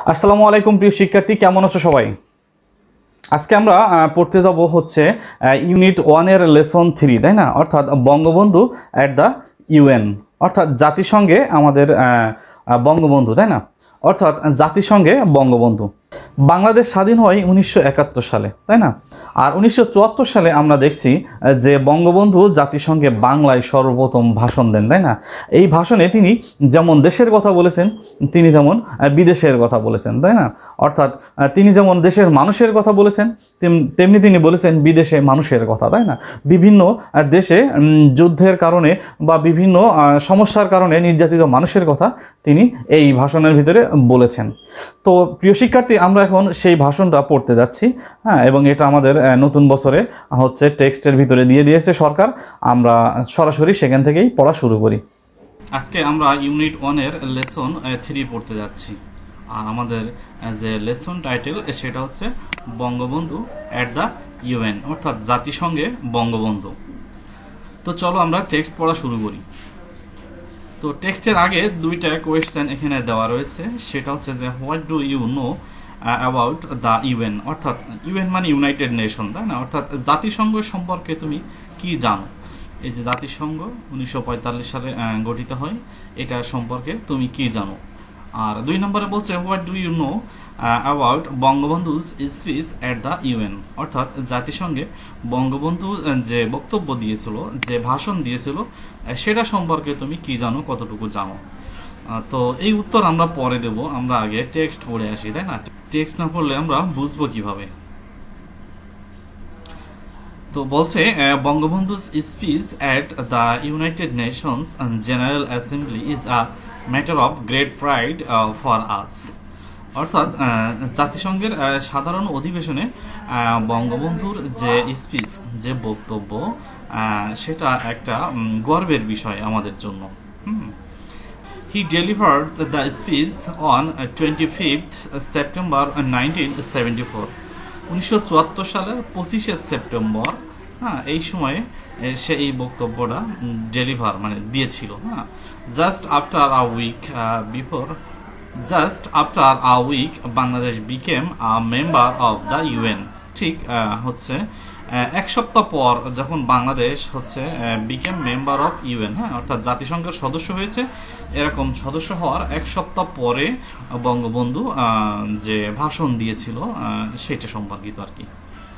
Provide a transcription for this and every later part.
আসসালামু আলাইকুম প্রিয় শিক্ষার্থী, কেমন আছো সবাই? আজকে আমরা পড়তে যাব হচ্ছে ইউনিট 1 এর লেসন 3, তাই না? অর্থাৎ বঙ্গবন্ধু অ্যাট দ্য ইউএন, অর্থাৎ জাতিসংঘে আমাদের বঙ্গবন্ধু, তাই না? অর্থাৎ জাতিসংঘে বঙ্গবন্ধু। বাংলাদেশ স্বাধীন হয় 1971 সালে, তাই না? আর 1974 সালে আমরা দেখছি যে বঙ্গবন্ধু জাতিসংঘে বাংলায় সর্বপ্রথম ভাষণ দেন, তাই না? এই ভাষণে তিনি যেমন দেশের কথা বলেছেন, তিনি তেমন বিদেশের কথা বলেছেন, তাই না? অর্থাৎ তিনি যেমন দেশের মানুষের কথা বলেছেন, তেমনি তিনি বলেছেন বিদেশে মানুষের কথা, তাই না? বিভিন্ন দেশে যুদ্ধের কারণে বা বিভিন্ন সমস্যার কারণে নির্যাতিত মানুষের কথা তিনি এই ভাষণের ভিতরে বলেছেন। তো প্রিয় শিক্ষার্থী, আমরা এখন সেই ভাষণটা পড়তে যাচ্ছি, হ্যাঁ, এবং এটা আমাদের নতুন বছরে হচ্ছে টেক্সটের ভিতরে দিয়ে দিয়েছে সরকার। আমরা সরাসরি সেখান থেকেই পড়া শুরু করি। আজকে আমরা ইউনিট 1 এর লেসন 3 পড়তে যাচ্ছি, আর আমাদের যে লেসন টাইটেল সেটা হচ্ছে বঙ্গবন্ধু অ্যাট দ্য ইউএন, অর্থাৎ জাতিসংঘে বঙ্গবন্ধু। তো চলো আমরা টেক্সট পড়া শুরু করি। তো টেক্সটের আগে দুইটা কোয়েশ্চেন এখানে দেওয়া রয়েছে, সেটা হচ্ছে যে what do you know about the UN, অর্থাৎ ইউএন মানে ইউনাইটেড নেশন, তাই না? অর্থাৎ জাতিসংঘ সম্পর্কে তুমি কি জানো? এই যে জাতিসংঘ 1945 সালে গঠিত হয়, এটা সম্পর্কে তুমি কি জানো? আর 2 নম্বরে বলছে what do you know about Bangabandhu's speech at the UN, অর্থাৎ জাতিসংঘে বঙ্গবন্ধু যে বক্তব্য দিয়েছিল, যে ভাষণ দিয়েছিল, সেটা সম্পর্কে তুমি কি জানো, কতটুকু জানো? তো এই উত্তর আমরা পরে দেব, আমরা আগে টেক্সট পড়ে আসি, তাই না? টেক্সট না পড়লে আমরা বুঝবো কিভাবে? তো বলছে Bangabandhu's speech at the United Nations General Assembly is a matter of great pride for us, অর্থাৎ জাতিসংঘের সাধারণ অধিবেশনে বঙ্গবন্ধুর যে স্পিচ, যে বক্তব্য, সেটা একটা গর্বের বিষয় আমাদের জন্য। He delivered the speech on 25th September 1974, 1974 সালের 25শে সেপ্টেম্বর, হ্যাঁ, এই সময়ে সে এই বক্তব্যটা ডেলিভার মানে দিয়েছিল, হ্যাঁ। Just after a week Bangladesh became a member of the UN, ঠিক হচ্ছে এক সপ্তাহ পর যখন বাংলাদেশ হচ্ছে বিকেম মেম্বার অফ ইউএন, হ্যাঁ, অর্থাৎ জাতিসংঘের সদস্য হয়েছে, এরকম সদস্য হওয়ার এক সপ্তাহ পরে বঙ্গবন্ধু যে ভাষণ দিয়েছিল সেটা সম্পর্কিত আর কি।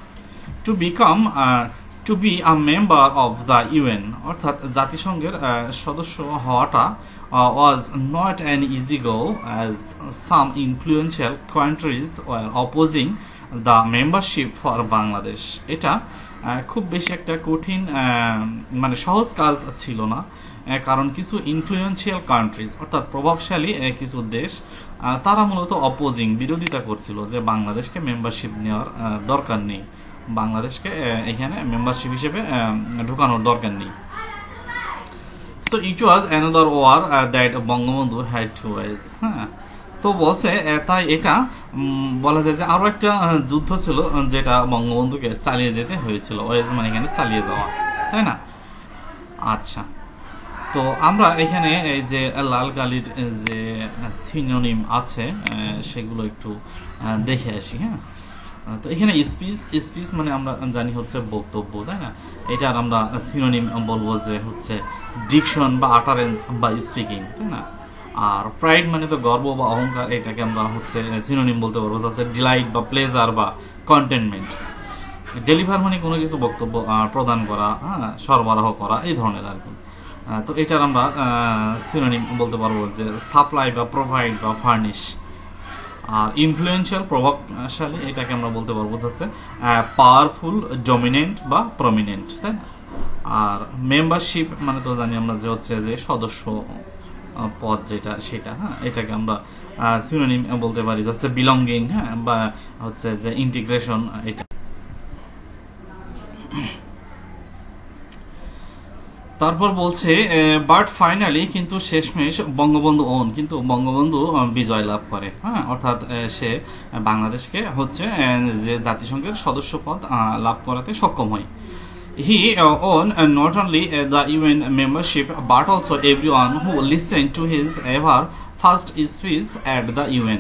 To be a member of the UN, অর্থাৎ জাতিসংঘের সদস্য হওয়াটা was not an easy goal, as some influential countries were opposing the membership for Bangladesh. এটা খুব বেশি একটা কঠিন মানে সহজ কাজ ছিল না, কারণ কিছু ইনফ্লুয়েন্সিয়াল কান্ট্রিজ, অর্থাৎ প্রভাবশালী কিছু দেশ, তারা মূলত অপোজিং, বিরোধিতা করছিল যে বাংলাদেশকে মেম্বারশিপ নেওয়ার দরকার নেই, বাংলাদেশকে এখানে মেম্বারশিপ হিসেবে ঢুকানোর দরকার নেই। So it was another war that Bangabandhu had to wage, হ্যাঁ। তো বলছে তাই এটা বলা যায় যে আরো একটা যুদ্ধ ছিল যেটা বঙ্গবন্ধুকে চালিয়ে যেতে হয়েছিল। ওয়েজ মানে এখানে চালিয়ে যাওয়া, তাই না? আচ্ছা, তো আমরা এখানে এই যে লাল কালির যে সিনোনিম আছে সেগুলো একটু দেখে আসি, হ্যাঁ। তো এখানে স্পিচ মানে আমরা জানি হচ্ছে বক্তব্য, তাই না? এটার আমরা সিনোনিম বলবো যে হচ্ছে ডিকশন বা আটারেন্স বা স্পিকিং, তাই না? আর প্রাইড মানে তো গর্ব বা অহংকার, এটাকে আমরা হচ্ছে সিনোনিম বলতে পারবো, হচ্ছে ডিলাইট বা প্লেজার বা কন্টেনমেন্ট। ডেলিভার মানে কোনো কিছু বক্তব্য প্রদান করা, হ্যাঁ, সরবরাহ করা, এই ধরনের আর কি। তো এটার আমরা সিনোনিম বলতে পারবো যে সাপ্লাই বা প্রোভাইড বা ফার্নিশ। আর ইনফ্লুয়েন্সিয়াল, প্রভাবশালী, এটাকে আমরা বলতে পারবো হচ্ছে পাওয়ারফুল, ডমিনেন্ট বা প্রমিনেন্ট, তাই না? আর মেম্বারশিপ মানে তো জানি আমরা যে হচ্ছে যে সদস্য পদ যেটা, সেটা, হ্যাঁ, এটাকে আমরা সিনোনিম বলতে পারি হচ্ছে বিলঙ্গিং, হ্যাঁ, বা হচ্ছে যে ইন্টিগ্রেশন, এটা। তারপর বলছে বাট ফাইনালি, কিন্তু শেষমেশ বঙ্গবন্ধু ওন, কিন্তু বঙ্গবন্ধু বিজয় লাভ করে, হ্যাঁ, অর্থাৎ সে বাংলাদেশকে হচ্ছে যে জাতিসংঘের সদস্য পদ লাভ করাতে সক্ষম হয়। He won not only the UN membership but also everyone who listened to his ever first speech at the UN.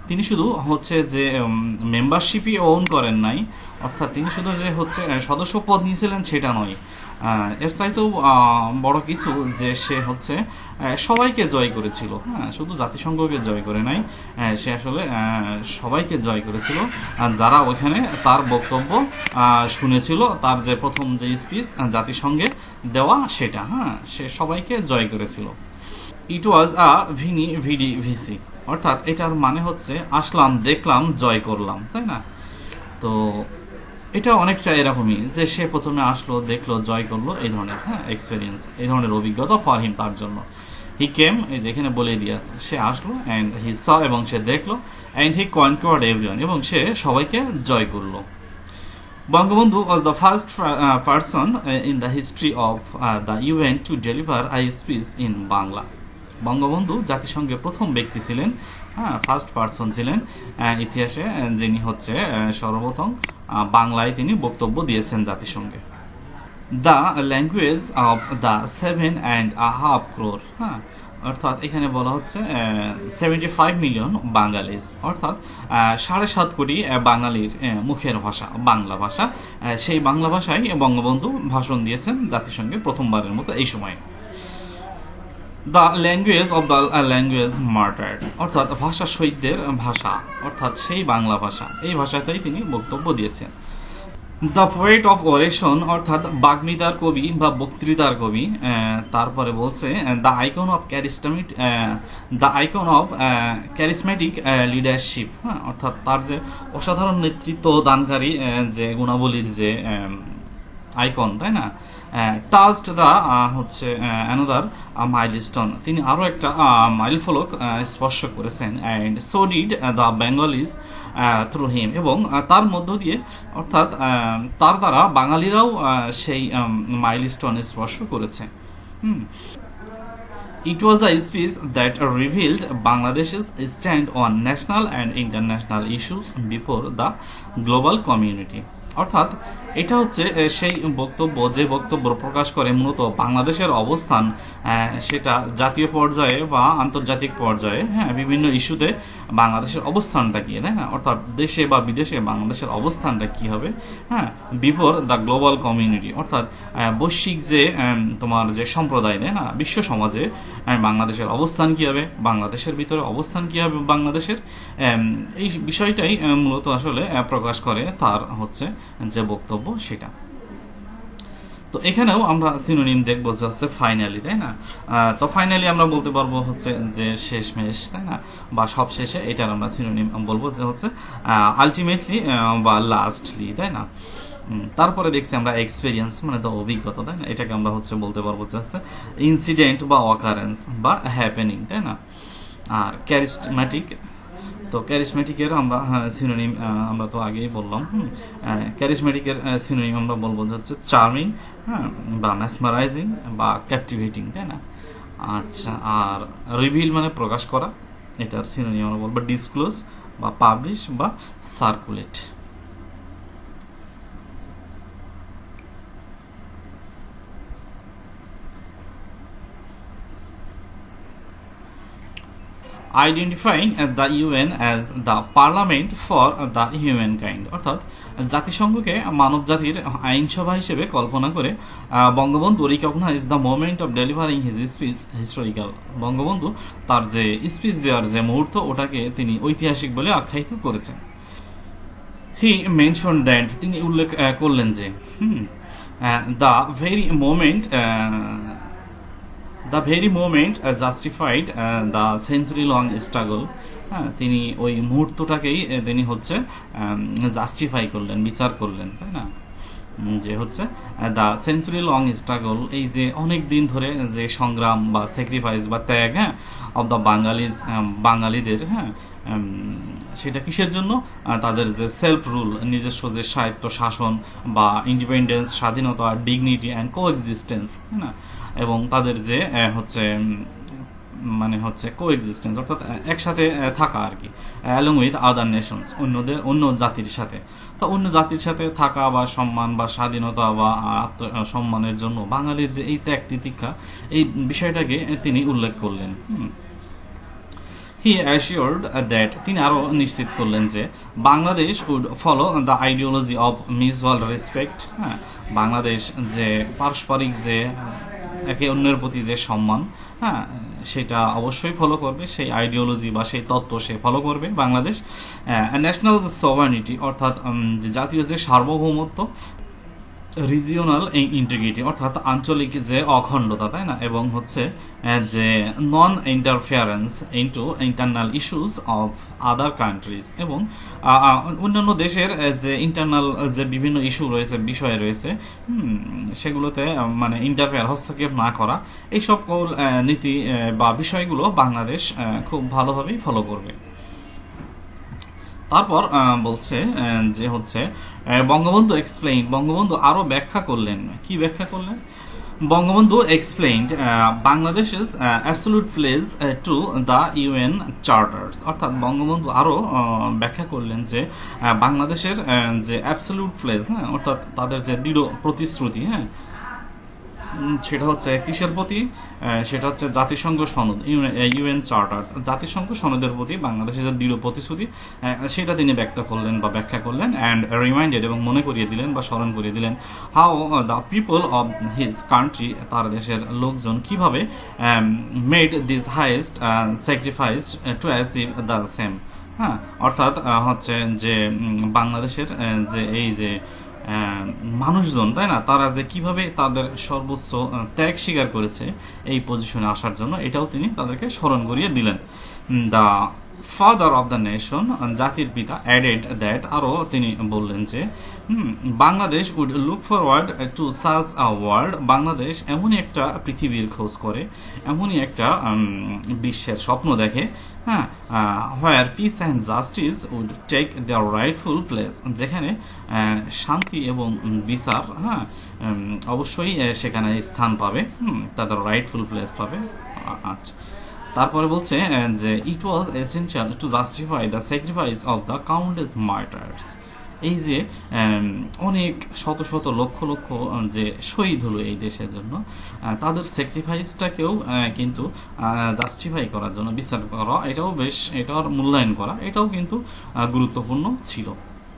তিনি শুধু হচ্ছে যে মেম্বারশিপই ওন করেন নাই, অর্থাৎ তিনি শুধু যে হচ্ছে সদস্য পদ নিয়েছিলেন সেটা নয়, এর চাইতেও বড় কিছু যে সে হচ্ছে সবাইকে জয় করেছিল। হ্যাঁ, শুধু জাতিসংঘকে জয় করে নাই, সে আসলে সবাইকে জয় করেছিল, যারা ওইখানে তার বক্তব্য শুনেছিল, তার যে প্রথম যে স্পিচ জাতিসংঘে দেওয়া সেটা, হ্যাঁ, সে সবাইকে জয় করেছিল। ইট ওয়াজ আ ভিডি ভিসি, অর্থাৎ এটার মানে হচ্ছে আসলাম, দেখলাম, জয় করলাম, তাই না? তো এটা অনেকটা এরকমই যে সে প্রথমে আসলো, দেখলো, জয় করলো, এই ধরনের এক্সপিরিয়েন্স, এই ধরনের অভিজ্ঞতা ফর হিম, তার জন্য। হি কেম, এই যে এখানে বলে দিয়ে আছে, সে আসলো, অ্যান্ড হি স, এবং সে দেখলো, অ্যান্ড হি কনকোয়ার্ড এভরিওয়ান, এবং সে সবাইকে জয় করলো। Bangabandhu was the first person in the history of the UN to deliver a speech in Bangla. Bangabandhu জাতিসংঘের প্রথম ব্যক্তি ছিলেন, হ্যাঁ, ফার্স্ট পারসন ছিলেন ইতিহাসে, যিনি হচ্ছে সর্বপ্রথম বাংলায় তিনি বক্তব্য দিয়েছেন জাতিসংঘে। The language of the 7.5 crore, হ্যাঁ, অর্থাৎ এখানে বলা হচ্ছে 75 মিলিয়ন বাঙালিজ, অর্থাৎ 7.5 কোটি বাঙালির মুখের ভাষা বাংলা ভাষা। সেই বাংলা ভাষায় বঙ্গবন্ধু ভাষণ দিয়েছেন জাতিসংঘে প্রথমবারের মতো এই সময়। The language of the language martyrs, অর্থাৎ ভাষা শহীদদের ভাষা, অর্থাৎ সেই বাংলা ভাষা, এই ভাষাতেই তিনি বক্তব্য দিয়েছেন। দ্য পোয়েট অফ ওরেশন, অর্থাৎ বাগ্মিতার কবি বা বক্তৃতার কবি। তারপরে বলছে the icon of charismatic leadership, হ্যাঁ, অর্থাৎ তার যে অসাধারণ নেতৃত্ব দানকারী যে গুণাবলীর যে আইকন, তাই না? টাচড দ্য হচ্ছে অ্যানাদার মাইলস্টোন, তিনি আরও একটা মাইল ফলক স্পর্শ করেছেন। And so did the Bengalis through him, এবং তার মধ্য দিয়ে, অর্থাৎ তার দ্বারা বাঙালিরাও সেই মাইলস্টোন স্পর্শ করেছে। It was a speech that revealed Bangladesh's stand on national and international issues before the global community. অর্থাৎ এটা হচ্ছে সেই বক্তব্য, যে বক্তব্য প্রকাশ করে মূলত বাংলাদেশের অবস্থান, সেটা জাতীয় পর্যায়ে বা আন্তর্জাতিক পর্যায়ে, হ্যাঁ, বিভিন্ন ইস্যুতে বাংলাদেশের অবস্থানটা কি, তাই না? অর্থাৎ দেশে বা বিদেশে বাংলাদেশের অবস্থানটা কি হবে, হ্যাঁ, বিফোর দ্য গ্লোবাল কমিউনিটি, অর্থাৎ বৈশ্বিক যে তোমার যে সম্প্রদায়, তাই না, বিশ্ব সমাজে বাংলাদেশের অবস্থান কি হবে, বাংলাদেশের ভিতরে অবস্থান কি হবে বাংলাদেশের, এই বিষয়টাই মূলত আসলে প্রকাশ করে তার হচ্ছে যে বক্তব্য সেটা। তো এখানেও আমরা সিনোনিম দেখবো যে হচ্ছে ফাইনালি, তাই না? তো ফাইনালি আমরা বলতে পারবো হচ্ছে যে শেষমেশ, তাই না, বা সব শেষে, এটার আমরা সিনোনিম বলবো যে হচ্ছে আলটিমেটলি বা লাস্টলি, তাই না? তারপরে দেখছি আমরা এক্সপিরিয়েন্স, মানে তো অভিজ্ঞতা, তাই না? এটাকে আমরা হচ্ছে বলতে পারবো যে হচ্ছে ইনসিডেন্ট বা অকারেন্স বা হ্যাপেনিং, তাই না? আর ক্যারিজম্যাটিক, তো ক্যারিজম্যাটিকের আমরা সিনোনিম আমরা তো আগেই বললাম। ক্যারিজম্যাটিকের সিনোনিম আমরা বলবো যে হচ্ছে চার্মিং, হ্যাঁ, বা মেসমারাইজিং বা ক্যাপটিভেটিং, তাই না? আচ্ছা, আর রিভিল মানে প্রকাশ করা, এটার সিনোনিম আমরা বলবো ডিসক্লোজ বা পাবলিশ বা circulate. Identifying the UN as the parliament for the humankind, অর্থাৎ জাতিসংঘকে মানব জাতির আইনসভা হিসেবে কল্পনা করে Bangabandhu recognise the moment of delivering his speech historical. Bangabandhu তার যে স্পিচ দেওয়ার যে মুহূর্ত, ওটাকে তিনি ঐতিহাসিক বলে আখ্যায়িত করেছেন। হি মেনশন দ্যাট, তিনি উল্লেখ করলেন যে the very moment justified the century long struggle, হ্যাঁ, তিনি ওই মুহূর্তটাকেই তিনি হচ্ছে জাস্টিফাই করলেন, বিচার করলেন, তাই না? যে হচ্ছে দ্য সেঞ্চুরি লং স্ট্রাগল, এই যে অনেক দিন ধরে যে সংগ্রাম বা স্যাক্রিফাইস বা ত্যাগ, হ্যাঁ, অব দ্য বাঙালিদের, হ্যাঁ, সেটা কিসের জন্য? তাদের যে সেলফ রুল, নিজস্ব যে স্বায়ত্ত শাসন বা ইন্ডিপেন্ডেন্স, স্বাধীনতা, ডিগনিটি অ্যান্ড কো এক্সিস্টেন্স, তাই না? এবং তাদের যে হচ্ছে মানে হচ্ছে কো এক্সিস্টেন্স, অর্থাৎ একসাথে থাকা আর কি, অ্যালং উইথ আদার নেশনস, অন্য জাতির সাথে। তো অন্য জাতির সাথে থাকা বা সম্মান বা স্বাধীনতা বা আত্মসম্মানের জন্য বাঙালির যে এই ত্যাগ তিতিক্ষা, এই বিষয়টাকে তিনি উল্লেখ করলেন। হি অ্যাসিওর্ড দ্যাট, তিনি আরও নিশ্চিত করলেন যে Bangladesh would follow the ideology of mutual respect. হ্যাঁ, বাংলাদেশ যে পারস্পরিক যে একে অন্যের প্রতি যে সম্মান, হ্যাঁ, সেটা অবশ্যই ফলো করবে, সেই আইডিওলজি বা সেই তত্ত্ব সে ফলো করবে বাংলাদেশ। ন্যাশনাল সভারেনিটি অর্থাৎ যে জাতীয় যে সার্বভৌমত্ব, রিজিওনাল ইন্টিগ্রিটি অর্থাৎ আঞ্চলিক যে অখণ্ডতা, তাই না, এবং হচ্ছে যে non interference into internal issues of other countries, এবং অন্যান্য দেশের যে ইন্টারনাল যে বিভিন্ন ইস্যু রয়েছে, বিষয় রয়েছে, সেগুলোতে মানে ইন্টারফেয়ার, হস্তক্ষেপ না করা, এই সকল নীতি বা বিষয়গুলো বাংলাদেশ খুব ভালোভাবেই ফলো করবে। তারপর বলছে যে হচ্ছে বঙ্গবন্ধু এক্সপ্লেইন, বঙ্গবন্ধু আরো ব্যাখ্যা করলেন। কি ব্যাখ্যা করলেন? Bangabandhu explained Bangladesh is absolute place to the UN charters, অর্থাৎ বঙ্গবন্ধু আরো ব্যাখ্যা করলেন যে বাংলাদেশের যে অ্যাবসলিউট প্লেস, হ্যাঁ, অর্থাৎ তাদের যে দৃঢ় প্রতিশ্রুতি, হ্যাঁ, সেটা হচ্ছে কিসের প্রতি? সেটা হচ্ছে জাতিসংঘ সনদ, ইউএন চার্টার্স, জাতিসংঘ সনদের প্রতি বাংলাদেশের যে দৃঢ় প্রতিশ্রুতি, সেটা তিনি ব্যক্ত করলেন বা ব্যাখ্যা করলেন। অ্যান্ড রিমাইন্ডেড, এবং মনে করিয়ে দিলেন বা স্মরণ করিয়ে দিলেন, how the people of his country, তার দেশের লোকজন কিভাবে made this highest sacrifice to achieve the same. হ্যাঁ, অর্থাৎ হচ্ছে যে বাংলাদেশের যে এই যে মানুষজন, তাই না, তারা যে কিভাবে তাদের সর্বোচ্চ ত্যাগ স্বীকার করেছে এই পজিশনে আসার জন্য, এটাও তিনি তাদেরকে স্মরণ করিয়ে দিলেন। The father of the nation, জাতির পিতা, অ্যাডেড দ্যাট, আরও তিনি বললেন যে Bangladesh would look forward to such a world, Bangladesh এমনই একটা পৃথিবীর খোঁজ করে, এমনই একটা বিশ্বের স্বপ্ন দেখে, হ্যাঁ, where peace and justice would take their rightful place, যেখানে শান্তি এবং বিচার, হ্যাঁ, অবশ্যই সেখানে স্থান পাবে, তাদের রাইটফুল প্লেস পাবে। আচ্ছা, তারপরে বলছে যে it was essential to justify the sacrifice of the countless martyrs, এই যে অনেক শত শত লক্ষ লক্ষ যে শহীদ হলো এই দেশের জন্য, তাদের স্যাক্রিফাইসটাকেও কিন্তু জাস্টিফাই করার জন্য, বিচার করা, এটাও বেশ, এটার মূল্যায়ন করা, এটাও কিন্তু গুরুত্বপূর্ণ ছিল।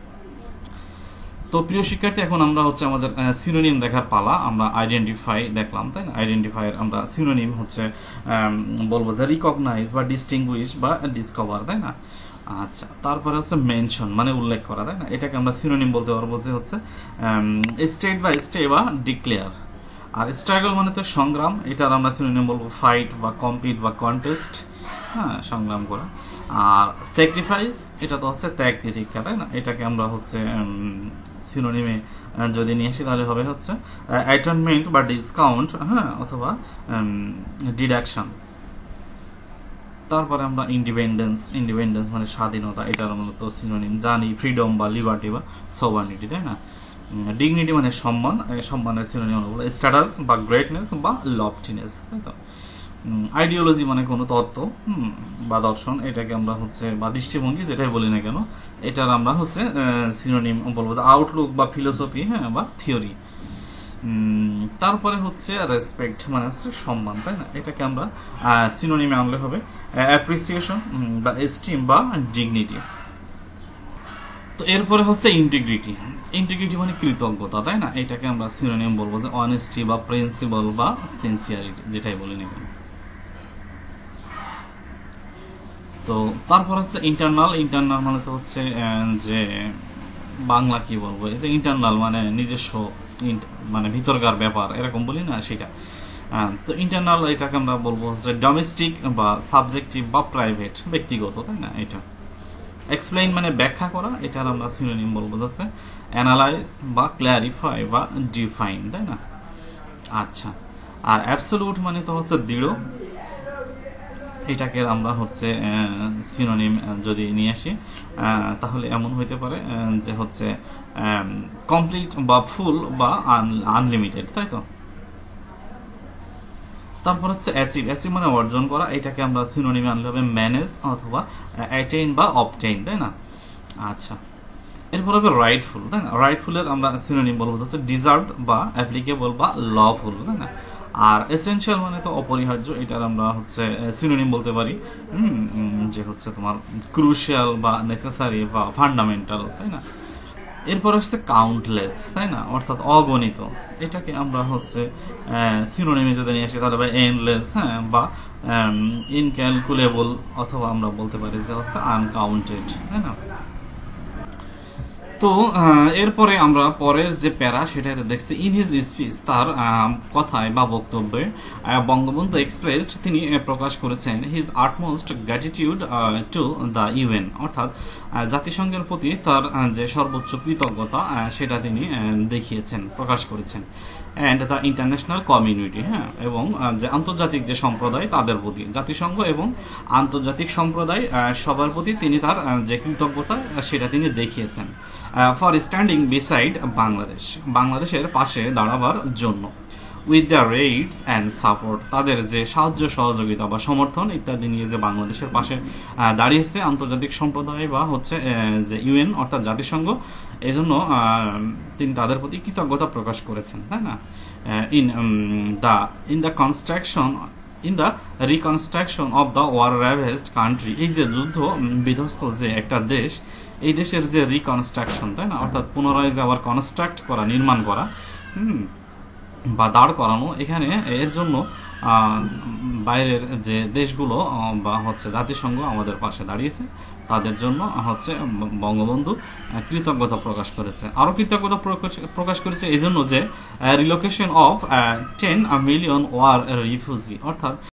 তো প্রিয় শিক্ষার্থী, এখন আমরা হচ্ছে আমাদের সিনোনিম দেখার পালা। আমরা আইডেন্টিফাই দেখলাম, তাই না? আইডেন্টিফাইয়ের আমরা সিনোনিম হচ্ছে বলবো যে রিকগনাইজ বা ডিস্টিংগুইশ বা ডিসকভার, তাই না? আচ্ছা, তারপরে হচ্ছে মেনশন মানে উল্লেখ করা, তাই না? এটাকে আমরা সিনোনিম বলতে পারবো যে হচ্ছে স্টেট বা স্টে বা ডিক্লেয়ার। আর স্ট্রাগল মানে তো সংগ্রাম, এটার আমরা সিনোনিম বলবো ফাইট বা কম্পিট বা কন্টেস্ট, হ্যাঁ, সংগ্রাম করা। আর স্যাক্রিফাইস, এটা তো হচ্ছে ত্যাগ তিতিক্ষা, তাই না? এটাকে আমরা হচ্ছে সিনোনিমে যদি নিয়ে আসি তাহলে হবে হচ্ছে অ্যাটনমেন্ট বা ডিসকাউন্ট, হ্যাঁ, অথবা ডিডাকশন। তারপরে আমরা ইন্ডিপেন্ডেন্স, ইন্ডিপেন্ডেন্স মানে স্বাধীনতা, এটার মূলত সিনোনিম জানি ফ্রিডম বা লিবার্টি বা সভারনিটি, তাই না? ডিগনিটি মানে সম্মান, সম্মানের সিনোনিম হলো স্ট্যাটাস বা গ্রেটনেস বা লফটিনেস, তাই তো? আইডিওলজি মানে কোনো তত্ত্ব বা দর্শন, এটাকে আমরা হচ্ছে বা দৃষ্টিভঙ্গি যেটাই বলি না কেন, এটার আমরা হচ্ছে সিনোনিম বলবো যে আউটলুক বা ফিলোসফি, হ্যাঁ, বা থিওরি। তারপরে হচ্ছে রেসপেক্ট মানে হচ্ছে সম্মান, তাই না? এটাকে আমরা সিনোনিমে আনলে হবে অ্যাপ্রিসিয়েশন বা এস্টিম বা ডিগনিটি। তো এরপরে হচ্ছে ইন্টিগ্রিটি, ইন্টিগ্রিটি মানে কৃতজ্ঞতা, তাই না? এটাকে আমরা সিনোনিম বলবো যে অনেস্টি বা প্রিন্সিপাল বা সিনসিয়ারিটি, যেটাই বলি না কেন। তো তারপর হচ্ছে ইন্টারনাল, ইন্টারনাল মানে তো হচ্ছে যে বাংলা কি বলবো, এই যে ইন্টারনাল মানে নিজস্ব, মানে ভিতরকার ব্যাপার, এরকম বলি না, সেটা। তো ইন্টারনাল এটাকে আমরা বলবো হচ্ছে ডোমেস্টিক বা সাবজেক্টিভ বা প্রাইভেট, ব্যক্তিগত, তাই না? এটা এক্সপ্লেইন মানে ব্যাখ্যা করা, এটার আমরা সিনোনিম বলবো হচ্ছে অ্যানালাইজ বা ক্ল্যারিফাই বা ডিফাইন, তাই না? আচ্ছা, আর অ্যাবসলিউট মানে তো হচ্ছে দৃঢ়, এটাকে আমরা হচ্ছে সিনোনিম যদি নিয়ে আসি তাহলে এমন হইতে পারে যে হচ্ছে কমপ্লিট বা ফুল বা আনলিমিটেড, তাই তো? তারপর হচ্ছে অ্যাচিভ, অ্যাচিভ মানে অর্জন করা, এটাকে আমরা সিনোনিমে আনলে হবে ম্যানেজ অথবা অ্যাটেইন বা অবটেইন, তাই না? আচ্ছা, এরপর হবে রাইটফুল, তাই না? রাইটফুলের আমরা সিনোনিম বলবো হচ্ছে ডিজার্ভড বা অ্যাপ্লিকেবল বা লফুল, তাই না? আর এসেনশিয়াল মানে তো অপরিহার্য, এটার আমরা হচ্ছে সিনোনিম বলতে পারি, যে হচ্ছে তোমার ক্রুশিয়াল বা নেসেসারি বা ফান্ডামেন্টাল, তাই না? এরপর হচ্ছে কাউন্টলেস, তাই না, অর্থাৎ অগণিত। এটাকে আমরা হচ্ছে সিনোনিমে যদি নিয়ে আসি তাহলে বা এন্ডলেস, হ্যাঁ, বা ইনক্যালকুলেবল, অথবা আমরা বলতে পারি যে হচ্ছে আনকাউন্টেড, তাই না? তো এরপরে আমরা পরের যে প্যারা সেটা দেখছি, ইন হিজ স্পিচ, তার কথায় বা বক্তব্যে বঙ্গবন্ধু এক্সপ্রেসড, তিনি প্রকাশ করেছেন his utmost gratitude to the UN, অর্থাৎ জাতিসংঘের প্রতি তার যে সর্বোচ্চ কৃতজ্ঞতা সেটা তিনি দেখিয়েছেন, প্রকাশ করেছেন, অ্যান্ড দ্য ইন্টারন্যাশনাল কমিউনিটি, হ্যাঁ, এবং যে আন্তর্জাতিক যে সম্প্রদায় তাদের প্রতি, জাতিসংঘ এবং আন্তর্জাতিক সম্প্রদায় সবার প্রতি তিনি তার যে কৃতজ্ঞতা সেটা তিনি দেখিয়েছেন, ফর স্ট্যান্ডিং বিসাইড বাংলাদেশ, বাংলাদেশের পাশে দাঁড়াবার জন্য, with the aids and support, তাদের যে সাহায্য সহযোগিতা বা সমর্থন ইত্যাদি নিয়ে যে বাংলাদেশের পাশে দাঁড়িয়েছে আন্তর্জাতিক সম্প্রদায় বা হচ্ছে যে ইউএন অর্থাৎ জাতিসংঘ, এই জন্য তিনি তাদের প্রতি কৃতজ্ঞতা প্রকাশ করেছেন, তাই না? In the construction, in the reconstruction of the war ravaged country, এই যে যুদ্ধ বিধ্বস্ত যে একটা দেশ, এই দেশের যে রিকনস্ট্রাকশন, তাই না, অর্থাৎ পুনরায় যে আবার কনস্ট্রাক্ট করা, নির্মাণ করা, বা দাঁড় করানো, এখানে এর জন্য বাইরের যে দেশগুলো বা হচ্ছে জাতিসংঘ আমাদের পাশে দাঁড়িয়েছে, তাদের জন্য হচ্ছে বঙ্গবন্ধু কৃতজ্ঞতা প্রকাশ করেছে। আরও কৃতজ্ঞতা প্রকাশ করেছে এই জন্য যে relocation of 10 million war refugee, অর্থাৎ